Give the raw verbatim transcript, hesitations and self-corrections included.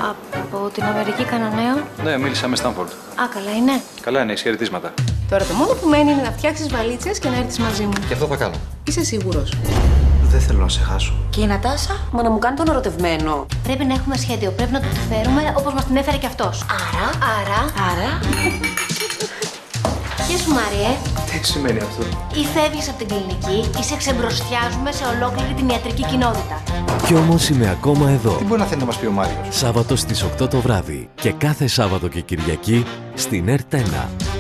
Από την Αμερική κανένα νέο? Ναι, μίλησα με Στάνφορντ. Α, καλά είναι. Καλά είναι, χαιρετίσματα. Τώρα το μόνο που μένει είναι να φτιάξεις βαλίτσες και να έρθεις μαζί μου. Και αυτό θα κάνω. Είσαι σίγουρος? Δεν θέλω να σε χάσω. Και η Νατάσα, μα να μου κάνει τον ερωτευμένο. Πρέπει να έχουμε σχέδιο. Πρέπει να του τη φέρουμε όπως μας την έφερε κι αυτός. Άρα, άρα, Άρα. γεια σου Μάριε. Τι σημαίνει αυτό? Ή φεύγεις από την κλινική ή σε ξεμπροστιάζουμε σε ολόκληρη την ιατρική κοινότητα. Κι όμως είμαι ακόμα εδώ. Τι μπορεί να θέλει να μας πει ο Μάριος? Σάββατο στις οκτώ το βράδυ και κάθε Σάββατο και Κυριακή στην Ερτ ένα.